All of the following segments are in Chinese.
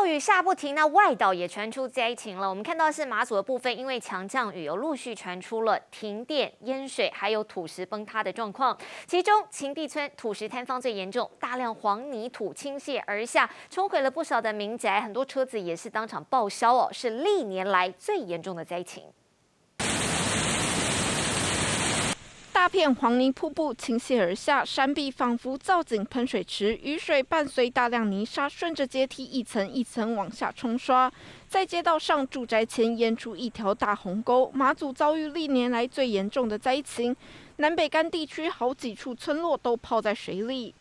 骤雨下不停，那外岛也传出灾情了。我们看到是马祖的部分，因为强降雨，有陆续传出了停电、淹水，还有土石崩塌的状况。其中晴碧村土石坍方最严重，大量黄泥土倾泻而下，冲毁了不少的民宅，很多车子也是当场报销哦，是历年来最严重的灾情。 大片黄泥瀑布倾泻而下，山壁仿佛造景喷水池，雨水伴随大量泥沙顺着阶梯一层一层往下冲刷，在街道上、住宅前淹出一条大鸿沟。马祖遭遇历年来最严重的灾情，南北干地区好几处村落都泡在水里。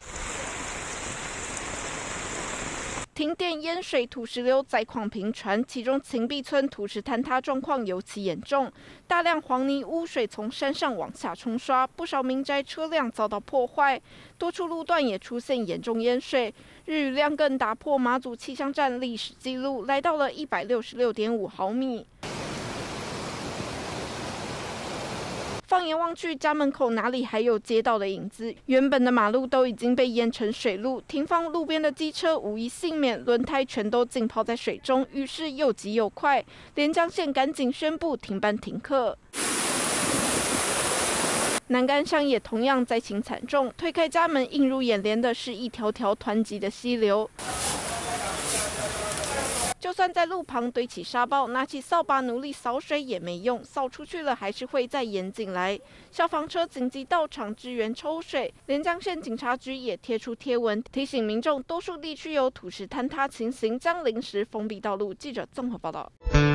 停电、淹水、土石流灾况频传，其中晴碧村土石坍塌状况尤其严重，大量黄泥污水从山上往下冲刷，不少民宅车辆遭到破坏，多处路段也出现严重淹水，日雨量更打破马祖气象站历史纪录，来到了166.5毫米。 放眼望去，家门口哪里还有街道的影子？原本的马路都已经被淹成水路，停放路边的机车无一幸免，轮胎全都浸泡在水中，于是又急又快。连江县赶紧宣布停班停课。 南竿乡也同样灾情惨重，推开家门，映入眼帘的是一条条湍急的溪流。 就算在路旁堆起沙包，拿起扫把努力扫水也没用，扫出去了还是会再淹进来。消防车紧急到场支援抽水，连江县警察局也贴出贴文提醒民众，多数地区有土石坍塌情形，将临时封闭道路。记者综合报道。